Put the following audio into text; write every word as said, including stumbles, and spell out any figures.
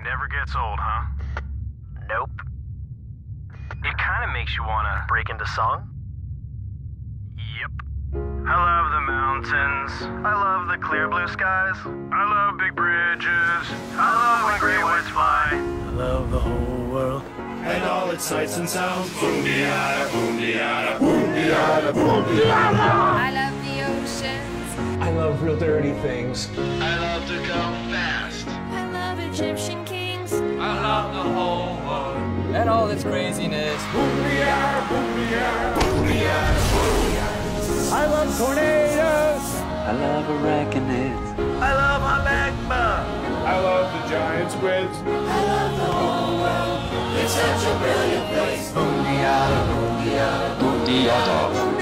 Never gets old, huh? Nope. It kind of makes you want to Break into song? Yep. I love the mountains. I love the clear blue skies. I love big bridges. I love when great whites fly. I love the whole world and all its sights and sounds. Boom-de-yada, boom-de-yada, boom-de-yada, boom-de-yada. I love the oceans. I love real dirty things. I love to go fast. I love Egyptian kings. I love the whole world and all its craziness. Boom-de-yada, boom-de-yada, boom-de-yada, boom-de-yada. I love tornadoes. I love arachnids. I love my magma. I love the giant squids. I love the whole world. It's such a brilliant place. Boom-de-yada, boom-de-yada, boom-de-yada.